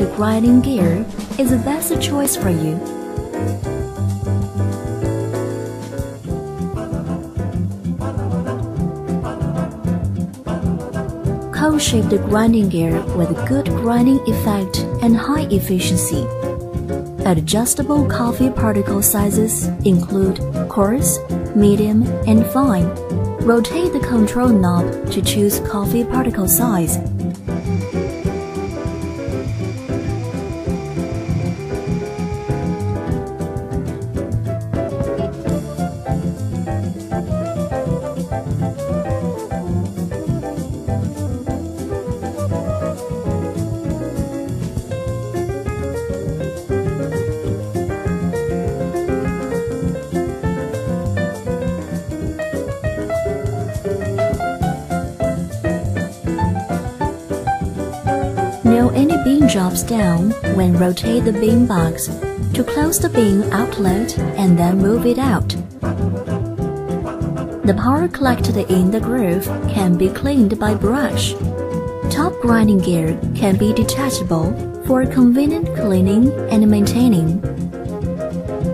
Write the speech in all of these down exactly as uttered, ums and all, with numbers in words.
grinding gear is the best choice for you. Cone-shaped grinding gear with good grinding effect and high efficiency. Adjustable coffee particle sizes include coarse, medium, and fine. Rotate the control knob to choose coffee particle size. Nail any bean jobs down when rotate the bean box to close the bean outlet and then move it out. The power collected in the groove can be cleaned by brush. Top grinding gear can be detachable for convenient cleaning and maintaining.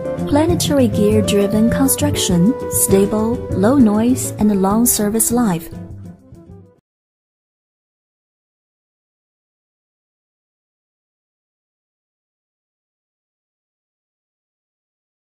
Planetary gear-driven construction, stable, low noise, and long service life.